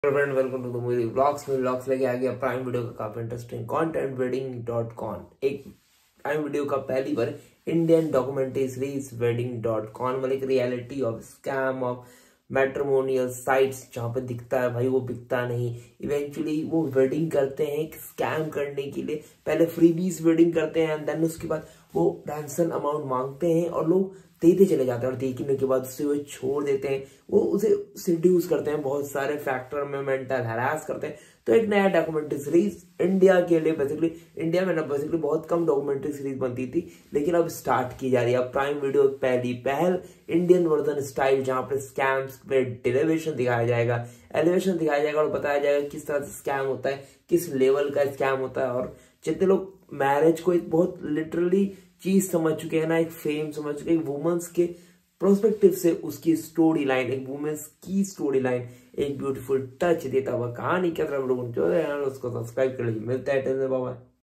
Friend welcome to the movie vlogs में vlogs लेके आ गया प्राइम वीडियो का काफी इंटरेस्टिंग कंटेंट वेडिंग.com। एक प्राइम वीडियो का पहली बार इंडियन डॉक्यूमेंट्री सीरीज वेडिंग.com वाले एक reality of scam of matrimonial sites जहाँ पे दिखता है भाई वो बिकता नहीं। इवेंचुअली वो वेडिंग करते हैं एक स्कैम करने के लिए, पहले फ्रीबीज वेडिंग करते हैं एंड देन उसके बाद वो रैंसम अमाउंट मांगते हैं और लोग देते चले जाते हैं और देखने के बाद उसे वो छोड़ देते हैं, वो उसे सिड्यूस करते हैं, बहुत सारे फैक्टर में मेंटल हैरास करते हैं। तो एक नया डॉक्यूमेंट्री सीरीज इंडिया के लिए, बेसिकली इंडिया में ना बेसिकली बहुत कम डॉक्यूमेंट्री सीरीज बनती थी लेकिन अब स्टार्ट की जा रही है। अब प्राइम वीडियो पहली पहल इंडियन वर्जन स्टाइल जहां पे स्कैम्स पे डेरिवेशन दिखाया जाएगा, एलिवेशन दिखाया जाएगा और बताया जाएगा किस तरह से स्कैम होता है, किस लेवल का स्कैम होता है। और जितने लोग मैरिज को एक बहुत लिटरली चीज समझ चुके हैं ना, एक फेम समझ चुके हैं, वुमेन्स के प्रोस्पेक्टिव से उसकी स्टोरी लाइन, एक वुमेन्स की स्टोरी लाइन एक ब्यूटीफुल टच देता हुआ कहानी के तरफ लोगों जो है उसको सब्सक्राइब कर लीजिए। मिलता है बाबा।